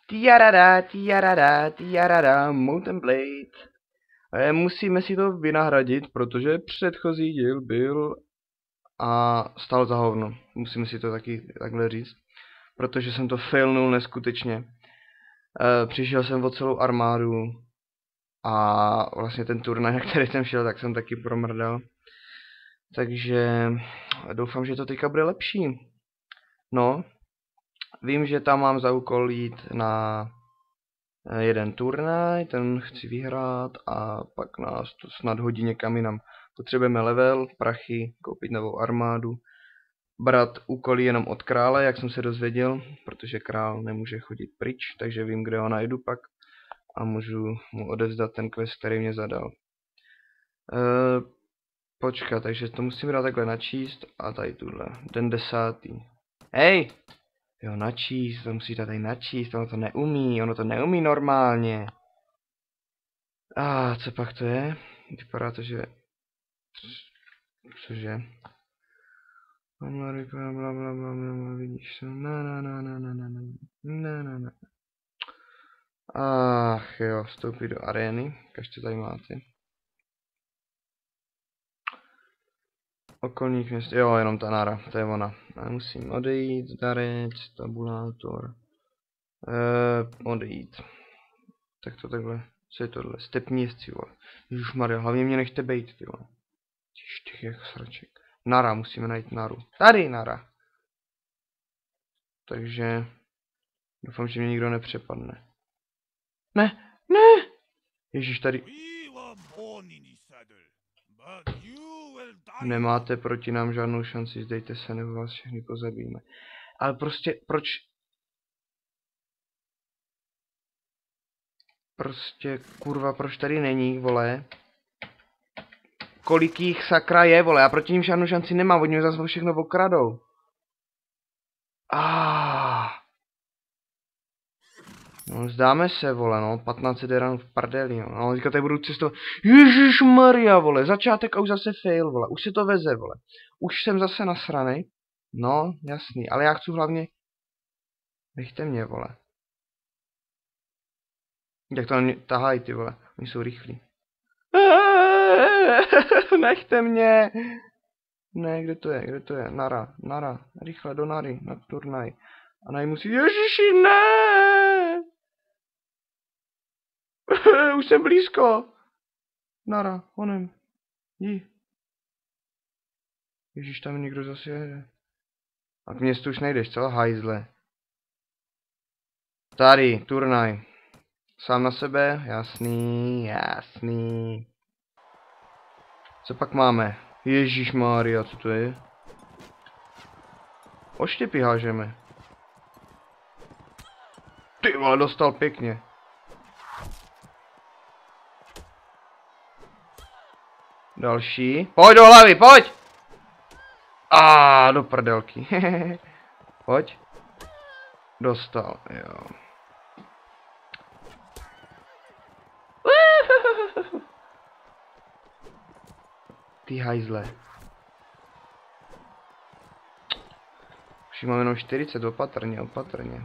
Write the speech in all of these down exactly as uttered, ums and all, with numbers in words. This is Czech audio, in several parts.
Tiarada, tiarada, tiarada, Mountain Blade. E, musíme si to vynahradit, protože předchozí díl byl a stál za hovno. Musíme si to taky takhle říct. Protože jsem to failnul neskutečně. E, přišel jsem o celou armádu a vlastně ten turnaj, na který jsem šel, tak jsem taky promrdal. Takže doufám, že to teďka bude lepší. No, vím, že tam mám za úkol jít na jeden turnaj, ten chci vyhrát a pak nás to snad hodí někam jinam. Potřebujeme level, prachy, koupit novou armádu, brát úkoly jenom od krále, jak jsem se dozvěděl, protože král nemůže chodit pryč, takže vím, kde ho najdu pak a můžu mu odevzdat ten quest, který mě zadal. E, počkat, takže to musím dát takhle načíst a tady tuhle, den desátý. Hej! Jo, načíst, to musí dát tady načíst, ono to neumí, ono to neumí normálně. A ah, co pak to je? Vypadá to, že... Cože? Blablabla, vidíš to? Na na na na na na na na na. Ach jo, vstoupit do arény, každý tady máte. Okolních měst, jo, jenom ta Nara, to je ona. Já musím odejít, darec, tabulátor. Eee, odejít. Tak to takhle, co je tohle? Stepní jezdci, vole. Ježišmarja, hlavně mě nechte bejt, ty vole. Těch jak sraček. Nara, musíme najít Naru. Tady Nara. Takže doufám, že mě nikdo nepřepadne. Ne, ne! Ježíš, tady... Nemáte proti nám žádnou šanci, zdejte se, nebo vás všechny pozabijeme. Ale prostě, proč... Prostě, kurva, proč tady není, vole? Kolik jich sakra je, vole, já proti ním žádnou šanci nemám, oni mě zase všechno okradou. Ah. No, zdáme se, vole, no, patnáct set ranů v prdeli, no, no, teďka tady budu cestovat, ježišmarja, vole, začátek a už zase fail, vole, už se to veze, vole, už jsem zase nasranej, no, jasný, ale já chci hlavně, nechte mě, vole, jak to na mě tahají, ty vole, oni jsou rychlí, nechte mě, ne, kde to je, kde to je, Nara, Nara, rychle do Nary, na turnaj, a naj musí, ježiši, ne! Už jsem blízko. Nara, honem. Jdi. Ježíš, tam někdo zase jede. A k městu už nejdeš, co? Hajzle. Tady, turnaj. Sám na sebe? Jasný, jasný. Co pak máme? Ježíšmarja, co to je? Oštěpy hážeme. Ty vole, dostal pěkně. Další. Pojď do hlavy, pojď! A ah, do prdelky. Pojď. Dostal, jo. Ty hajzle. Už mám jenom čtyřicet, opatrně, opatrně.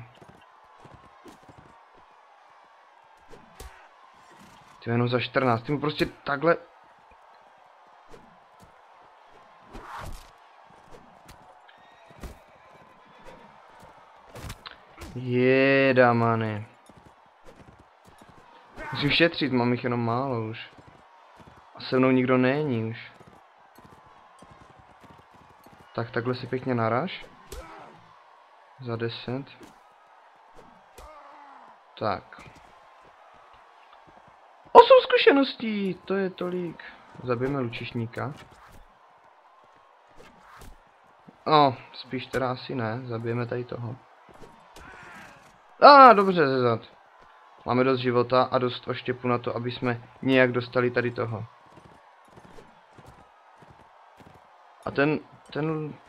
Ty jenom za čtrnáct, ty mu prostě takhle... Jeda, mane. Musím šetřit, mám jich jenom málo už. A se mnou nikdo není už. Tak takhle si pěkně naráž. Za deset. Tak. Osm zkušeností, to je tolik. Zabijeme lučišníka. No, spíš teda asi ne, zabijeme tady toho. A ah, dobře, zezad. Máme dost života a dost oštěpu na to, aby jsme nějak dostali tady toho. A ten, ten...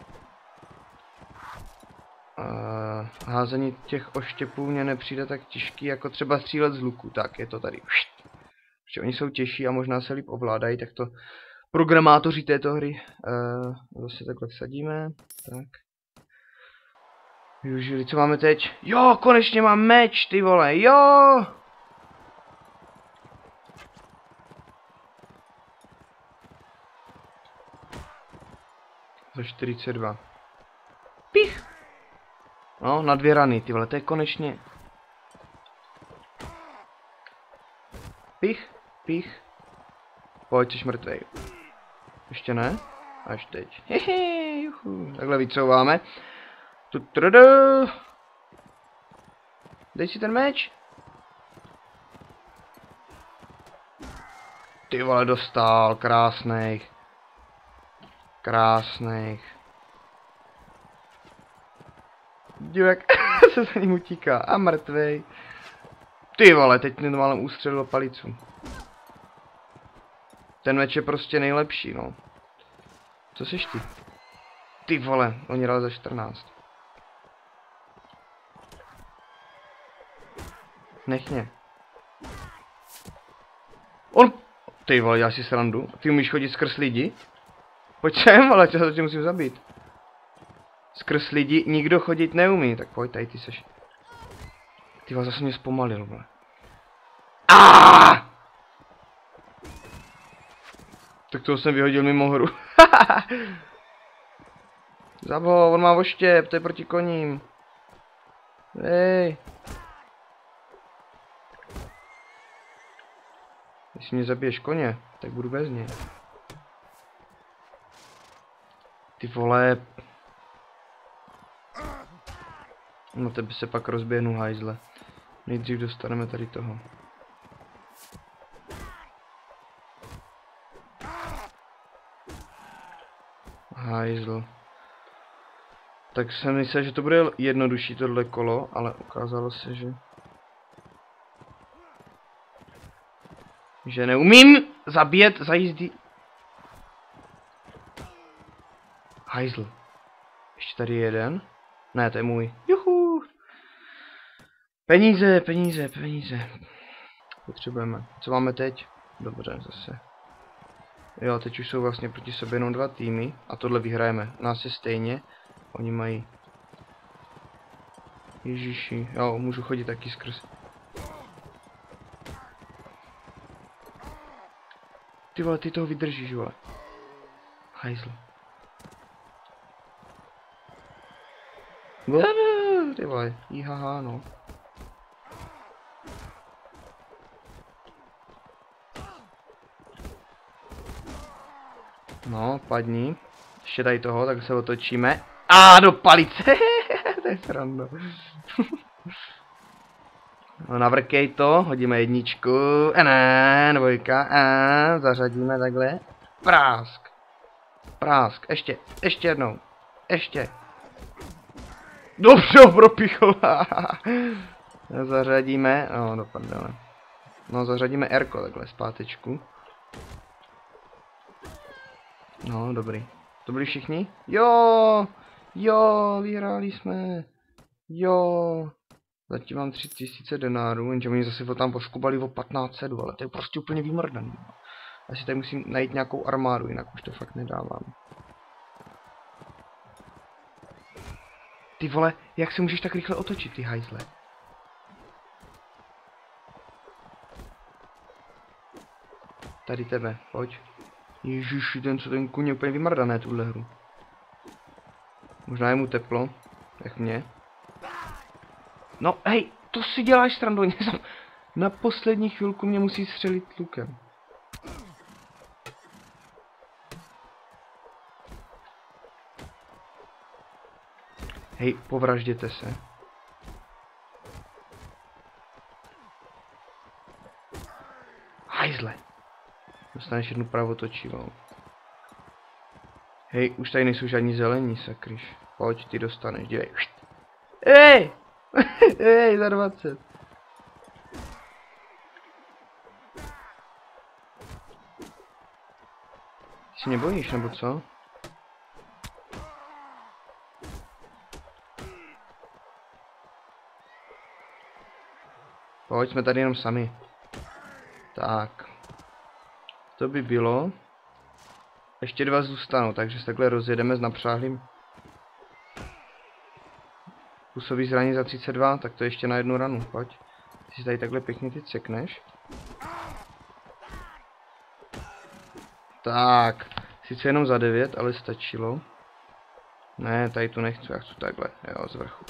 Uh, házení těch oštěpů mě nepřijde tak těžký, jako třeba střílet z luku. Tak, je to tady. Protože oni jsou těžší a možná se líp ovládají, tak to programátoři této hry uh, zase takhle vsadíme. Tak. Využili, co máme teď? Jo, konečně mám meč, ty vole, jo! Za čtyřicet dva. Pich! No, na dvě rany, ty vole, to je konečně. Pich, pich. Pojď, jsi mrtvej. Ještě ne? Až teď. Hehe, juhu. Takhle vycouváme. Tutrudu. Dej si ten meč. Ty vole, dostal, krásných. Krásných. Divek se za ním utíká a mrtvej. Ty vole, teď mi málem ústřelil palicu. Ten meč je prostě nejlepší, no. Co seš ty? Ty vole, oni dali za čtrnáct. Nech mě. On... Ty vole, já si srandu. Ty umíš chodit skrz lidi? Pojď sem, ale já tě musím zabít. Skrz lidi nikdo chodit neumí, tak pojď, tady ty seš. Ty vole, zase mě zpomalil, vole. Aaaa! Tak toho jsem vyhodil mimo hru. Zab ho, on má oštěp, to je proti koním. Hej. Jestli mě zabiješ koně, tak budu bez něj. Ty vole. No tebe se pak rozběhnu, hajzle. Nejdřív dostaneme tady toho. Hajzl. Tak jsem myslel, že to bude jednodušší tohle kolo, ale ukázalo se, že... Že neumím zabíjet za jízdy. Hajzl. Ještě tady jeden. Ne, to je můj. Juhu. Peníze, peníze, peníze. Potřebujeme. Co máme teď? Dobře, zase. Jo, teď už jsou vlastně proti sobě jenom dva týmy. A tohle vyhrajeme. Nás je stejně. Oni mají... Ježiši. Jo, můžu chodit taky skrz. Ty vole, ty toho vydržíš, vole. Hajzl. Ty vole, ihaha, no. No, padni. Ještě tady toho, tak se otočíme. A do palice! To je sranda. No, navrkej to, hodíme jedničku. A ne, dvojka. A zařadíme takhle. Prásk. Prásk. Ještě, ještě jednou. Ještě. Dobře, propichl. Zařadíme. No, dopadne. No, zařadíme R-ko takhle zpátečku. No, dobrý. To byli všichni? Jo! Jo, vyhráli jsme. Jo. Zatím mám tři tisíce denárů, jenže oni zase tam poskubali o patnáct set, ale to je prostě úplně vymrdaný. Asi tady musím najít nějakou armádu, jinak už to fakt nedávám. Ty vole, jak se můžeš tak rychle otočit, ty hajzle? Tady tebe, pojď. Ježiši, ten co ten kůň je úplně vymrdané tuhle hru. Možná je mu teplo, jak mě. No, hej, to si děláš srandu, na poslední chvilku mě musí střelit lukem. Hej, povražděte se. Hajzle. Dostaneš jednu pravotočivou. Hej, už tady nejsou žádní zelení, sakryš. Pojď, ty dostaneš, dívej. Hej! Hej, za dvacet. Ty si nebojíš, nebo co? Pojď, jsme tady jenom sami. Tak. To by bylo. Ještě dva zůstanou, takže se takhle rozjedeme s napřáhlým. Působí zraní za třicet dva, tak to ještě na jednu ranu, pojď. Ty si tady takhle pěkně ty cekneš. Tak, sice jenom za devět, ale stačilo. Ne, tady to nechci, já chci takhle, jo, z vrchu.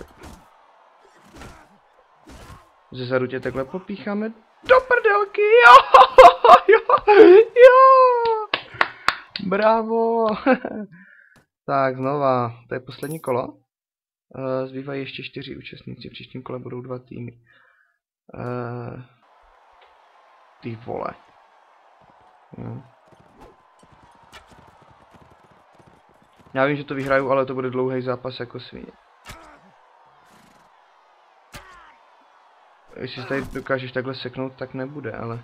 Ze zadu tě takhle popícháme do prdelky, jo, jo, jo. Bravo. Tak, znova, to je poslední kolo. Uh, zbývají ještě čtyři účastníci, v příštím kole budou dva týmy. Uh, ty vole. Hmm. Já vím, že to vyhraju, ale to bude dlouhý zápas jako svině. Jestli si tady dokážeš takhle seknout, tak nebude, ale...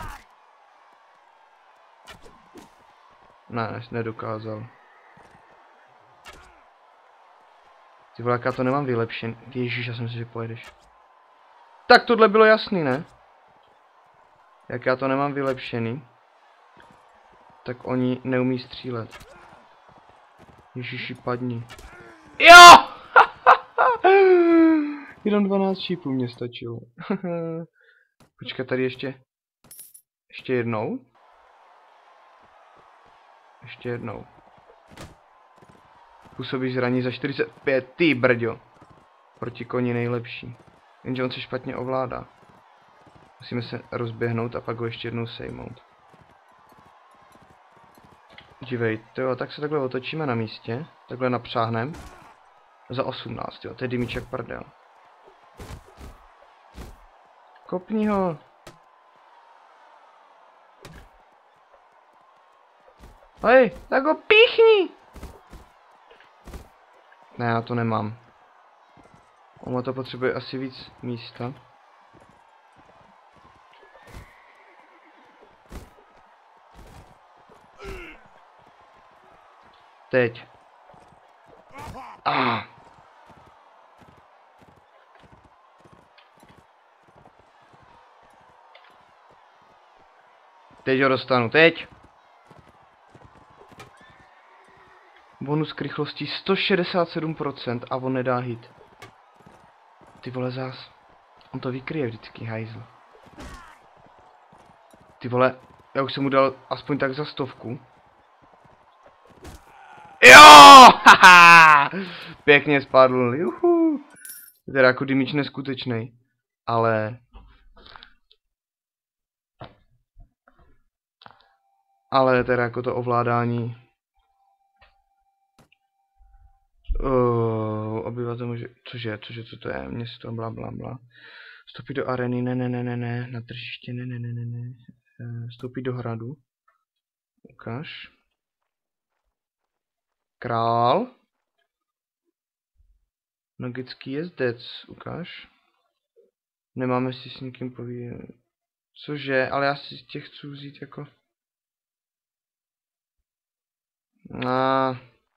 Ne, nedokázal. Ty vole, já to nemám vylepšen. Ježíš, já jsem si, že pojedeš. Tak tohle bylo jasný, ne? Jak já to nemám vylepšený, tak oni neumí střílet. Ježíši, padni. Jo! Jenom dvanáct šípů mě stačilo. Počkat, tady ještě. Ještě jednou. Ještě jednou. Působí zraní za čtyřicet pět, ty brďo. Proti koni nejlepší. Jenže on se špatně ovládá. Musíme se rozběhnout a pak ho ještě jednou sejmout. Dívej, jo, tak se takhle otočíme na místě. Takhle napřáhnem. Za osmnáct, jo, to je dymíček prdel. Kopni ho. Hej, tak ho píchni. Ne, já to nemám. Ono to potřebuje asi víc místa. Teď. Ah. Teď ho dostanu, teď. Bonus k rychlosti sto šedesát sedm procent a on nedá hit. Ty vole zás. On to vykryje vždycky, hajzl. Ty vole, já už jsem mu dal aspoň tak za stovku. Jo! Haha! Pěkně spadl, juhu. Je teda jako dymíč neskutečný. Ale... Ale teda jako to ovládání... Uh, obyvatel může... Cože, cože, co to je? Město, bla, bla, bla. Vstoupit do areny, ne, ne, ne, ne, ne. Na tržiště, ne, ne, ne, ne, ne. Uh, vstoupit do hradu. Ukaž. Král. Magický jezdec, ukaž. Nemáme si s někým povídat. Cože, ale já si tě chci vzít jako... Ah.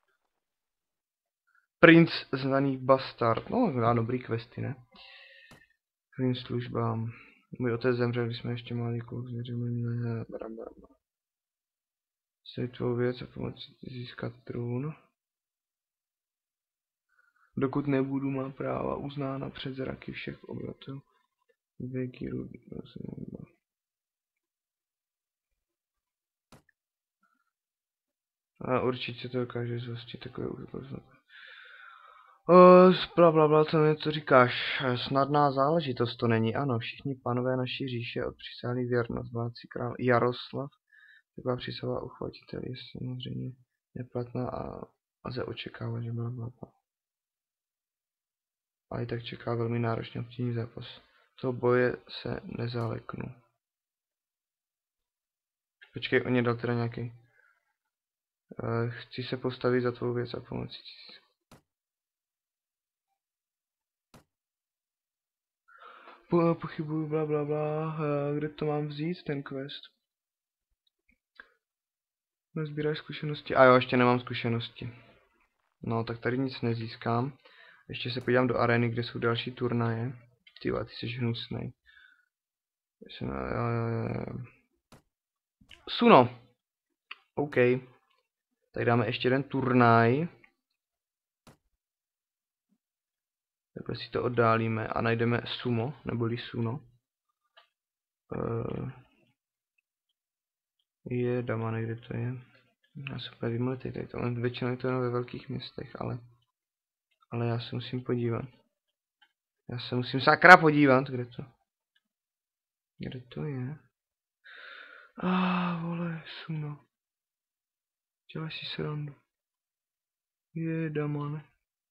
Princ znaný bastard. No, má dobrý questy, ne? Kvůli službám. Můj otec zemřel, když jsme ještě malý kluk. Světovou věc a pomoci získat trůn. Dokud nebudu má práva uznána před zraky všech obyvatel. Věky rudy. A určitě to dokáže zhostit takové úzkost. Bla, bla, bla, co něco říkáš? Snadná záležitost to není, ano, všichni pánové naší říše odpřísahali věrnost. Vládci král Jaroslav, taková přísaha uchvatitel je samozřejmě neplatná a lze očekávat, že byla bla. A i tak čeká velmi náročný obtížný zápas. Co boje se nezaleknu. Počkej, on je dal teda nějaký. Uh, chci se postavit za tvou věc a pomoci ti. Po, pochybuju, bla, bla, bla. Uh, kde to mám vzít, ten quest? Nezbíráš zkušenosti. A jo, ještě nemám zkušenosti. No, tak tady nic nezískám. Ještě se podívám do arény, kde jsou další turnaje. Ty ty jsi hnusnej. Suno. OK. Tak dáme ještě jeden turnaj. Takhle si to oddálíme a najdeme sumo, neboli suno. Uh, je, dama, kde to je? Já se úplně vymletej, tady to, většinou je to jenom ve velkých městech, ale, ale já se musím podívat. Já se musím sakra podívat, kde to, kde to je. A ah, vole, suno. Dělej si srandu. Je, damane.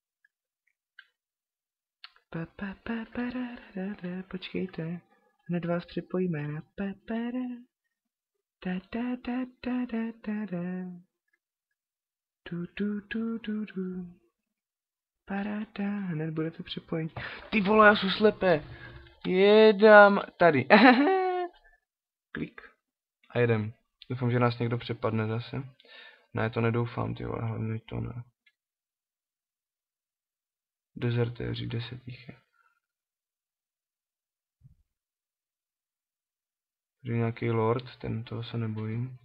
Pe, pe, pe, pe, re, re, re, počkejte. Hned vás připojíme na pe, pe, re. Ta, ta, ta, ta, ta, ta, ta. Tu, tu, tu, tu, tu. Paráda, hned budete připojení. Ty vole, já jsem slepé. Jedám tady. Klik. A jedem. Doufám, že nás někdo přepadne zase. Ne, to nedoufám, ty vole, hlavně to ne. Dezertéři, deset jich je. Tady nějaký lord, ten toho se nebojím.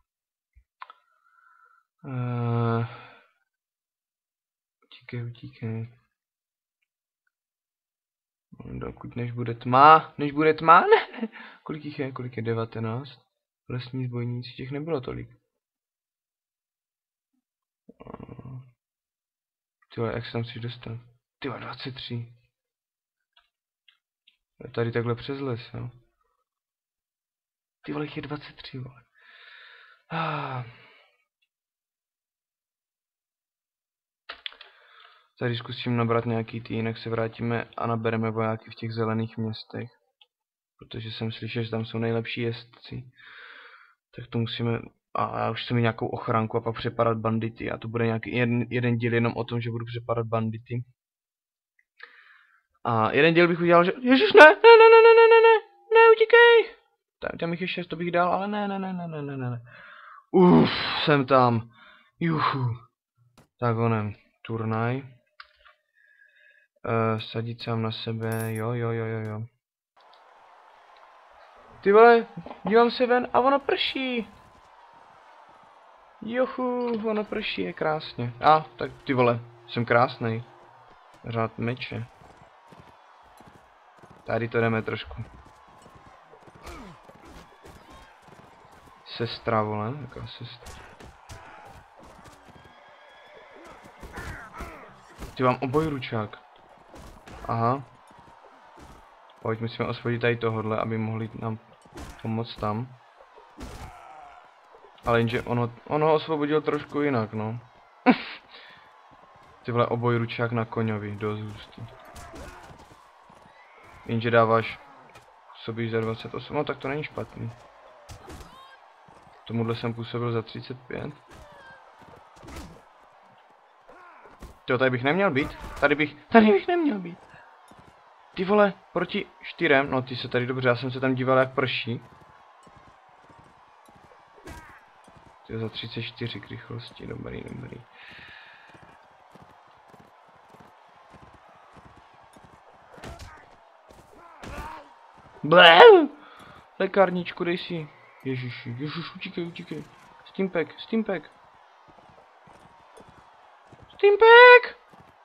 Uh, utíkej, utíkej. Dokud než bude tma, než bude tma, ne. Kolik jich je, kolik je, devatenáct. Lesní zbojníci, těch nebylo tolik. Uh, tyhle, jak se tam chceš dostat? Tyhle, dvacet tři. Tady takhle přes les, jo. Ty vole, jich je dvacet tři, vole. Ah. Tady zkusím nabrat nějaký tý, jinak se vrátíme a nabereme vojáky v těch zelených městech. Protože jsem slyšel, že tam jsou nejlepší jezdci. Tak to musíme... A já už jsem mít nějakou ochránku a pak přepadat bandity. A to bude nějaký jeden, jeden díl jenom o tom, že budu přepadat bandity. A jeden díl bych udělal, že... Ježiš, ne, ne, ne, ne, ne, ne, ne, ne, ne, utíkej! Tam jich je šest, to bych dal, ale ne, ne, ne, ne, ne, ne, ne. Uf, jsem tam. Juhu. Tak onem, turnaj. Uh, sadit sám na sebe, jo, jo, jo, jo, jo. Ty vole, dívám se ven a ono prší. Juhu, ono prší, je krásně. A, ah, tak ty vole, jsem krásnej. Řád meče. Tady to jdeme trošku. Sestra, vole, jaká sestra. Ty mám obojručák. Aha. Pojď, musíme osvobodit tady tohodle, aby mohli nám pomoct tam. Ale jenže ono, ono ho osvobodil trošku jinak, no. Ty vole, obojručák na koňovi, dost hustý. Jenže dáváš působíš za dvacet osm, no tak to není špatný. Tomuhle jsem působil za třicet pět. Jo, tady bych neměl být. Tady bych, tady bych neměl být. Ty vole, proti čtyřem, no ty se tady dobře, já jsem se tam díval jak prší. Ty za třicet čtyři k rychlosti, dobrý, dobrý. Blé! Lékárničku, dej si. Ježiši, ježiš, utíkej, utíkej. Steampack, steampack. Steampack!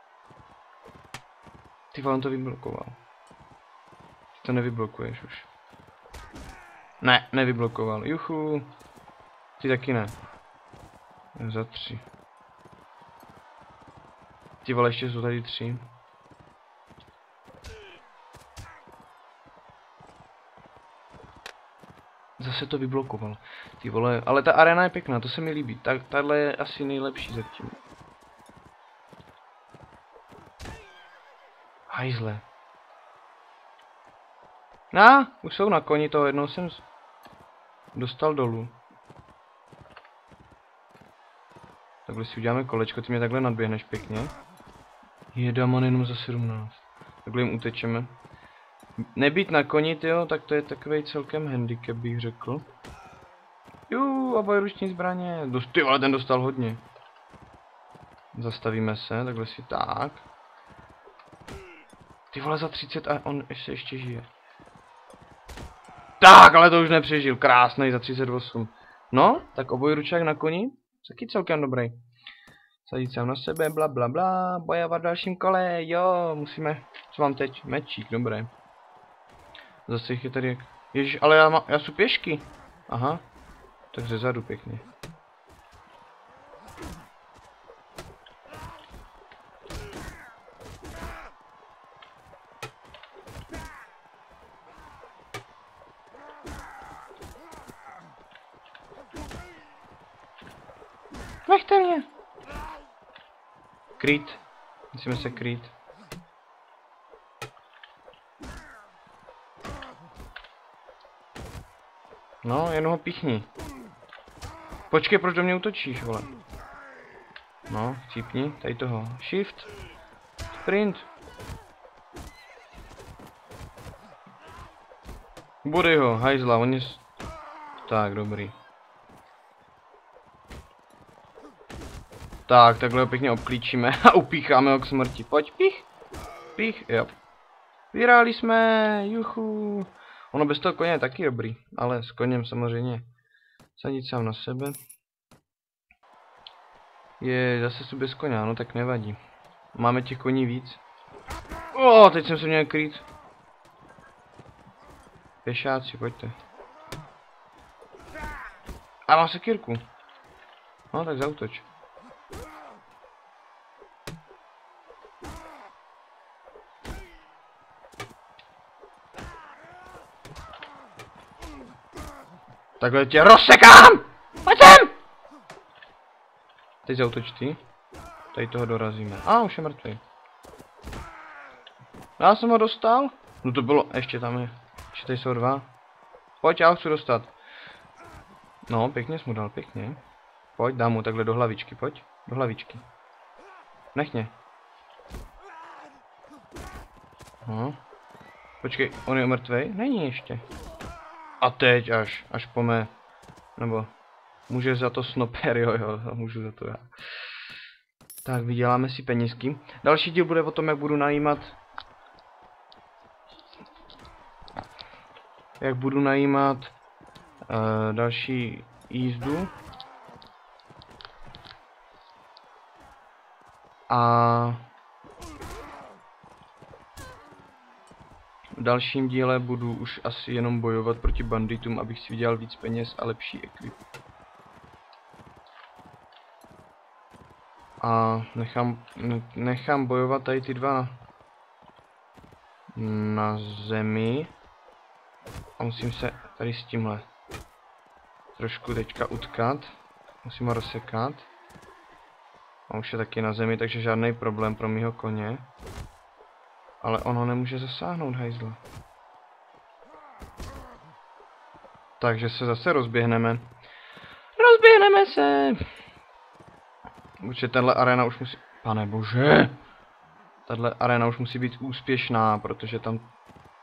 Ty vole, on to vyblokoval. Ty to nevyblokuješ už. Ne, nevyblokoval. Juchu. Ty taky ne. Za tři. Ty vole, ještě jsou tady tři. Zase to vyblokoval. Ty vole, ale ta arena je pěkná, to se mi líbí. Tak, tahle je asi nejlepší zatím. Hajzle. No, už jsou na koni, toho jednou jsem dostal dolů. Takhle si uděláme kolečko, ty mě takhle nadběhneš pěkně. Jedaman jenom za sedmnáct. Takhle jim utečeme. Nebýt na koni, tyjo, tak to je takovej celkem handicap, bych řekl. Jú, obojruční zbraně. Dost, ty vole, ten dostal hodně. Zastavíme se, takhle si tak. Ty vole, za třicet a on ještě, ještě žije. Tak, ale to už nepřežil. Krásnej za třicet osm. No, tak obojručák na koni. Taky celkem dobrý. Sadit sám na sebe, bla bla bla, bojovat v dalším kole, jo, musíme, co mám teď, mečík, dobré. Zase jich je tady, ježiš, ale já, má, já jsou pěšky, aha, tak ze zadu pěkně. Nechte mě! Krýt. Musíme se krýt. No, jen ho píchni. Počkej, proč do mě útočíš, vole? No, chcípni, tady toho. Shift. Sprint. Body ho, hajzla, on je... Tak, dobrý. Tak, takhle ho pěkně obklíčíme a upícháme ho k smrti. Pojď, pích. Pích, jo. Vyhráli jsme, juchu. Ono bez toho koně je taky dobrý, ale s koněm samozřejmě. Sadit sám na sebe. Je, zase jsou bez koně, no tak nevadí. Máme těch koní víc. O, teď jsem se měl krýt. Pěšáci, pojďte. A mám sekírku. No tak zautoč. Takhle tě rozsekám! Pojď sem! Teď zautoč ty. Tady toho dorazíme. A, už je mrtvý. Já jsem ho dostal? No to bylo, ještě tam je. Ještě tady jsou dva. Pojď, já ho chci dostat. No, pěkně jsi mu dal, pěkně. Pojď, dám mu takhle do hlavičky, pojď. Do hlavičky. Nech mě. No. Počkej, on je mrtvej? Není ještě. A teď až, až po mé. Nebo, může za to Snoper, jo, jo, můžu za to já. Tak, vyděláme si penízky. Další díl bude o tom, jak budu najímat... Jak budu najímat uh, další jízdu. A... V dalším díle budu už asi jenom bojovat proti banditům, abych si vydělal víc peněz a lepší ekvip. A nechám, nechám bojovat tady ty dva na zemi. A musím se tady s tímhle trošku teďka utkat. Musím ho rozsekat. A už je taky na zemi, takže žádný problém pro mýho koně. Ale ono nemůže zasáhnout, hajzla. Takže se zase rozběhneme. Rozběhneme se! Určitě tahle arena už musí... Pane bože! Tahle arena už musí být úspěšná, protože tam...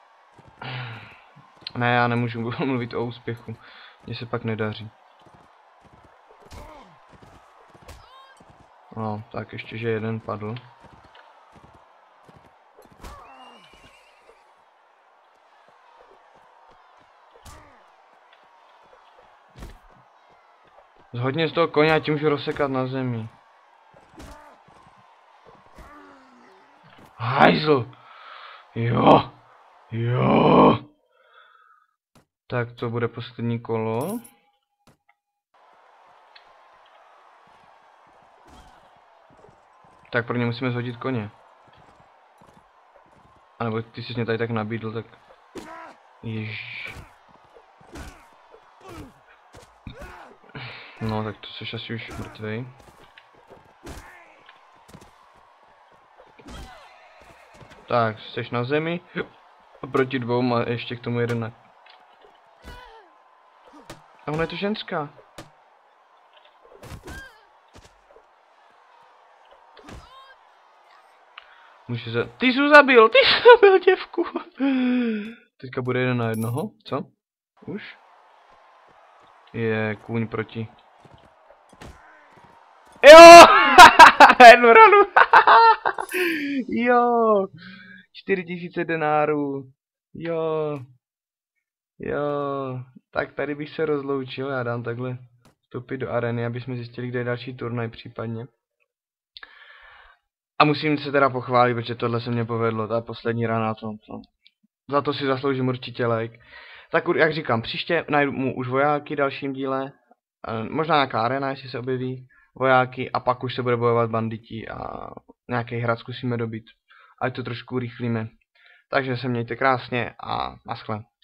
Ne, já nemůžu mluvit o úspěchu. Mně se pak nedaří. No, tak ještě, že jeden padl. Zhodně z toho koně a tím můžu rozsekat na zemi. Hajzl! Jo! Jo! Tak to bude poslední kolo. Tak pro ně musíme zhodit koně. A nebo ty jsi mě tady tak nabídl, tak... Jež. No, tak to jsi asi už mrtvej. Tak, jsi na zemi. A proti dvou a ještě k tomu jeden na... A ona je to ženská. Může za... Ty jsi zabil, ty jsi zabil děvku. Teďka bude jeden na jednoho, co? Už? Je kůň proti. Jo! Jednu ranu! Jo! čtyři tisíce denárů. Jo! Jo! Tak tady bych se rozloučil, já dám takhle vstupit do areny, aby jsme zjistili, kde je další turnaj případně. A musím se teda pochválit, protože tohle se mě povedlo, ta poslední rana, to, to. Za to si zasloužím určitě like. Tak jak říkám, příště najdu mu už vojáky v dalším díle. Možná nějaká arena, jestli se objeví vojáky, a pak už se bude bojovat banditi a nějaký hrad zkusíme dobít. Ať to trošku urychlíme. Takže se mějte krásně a naschle.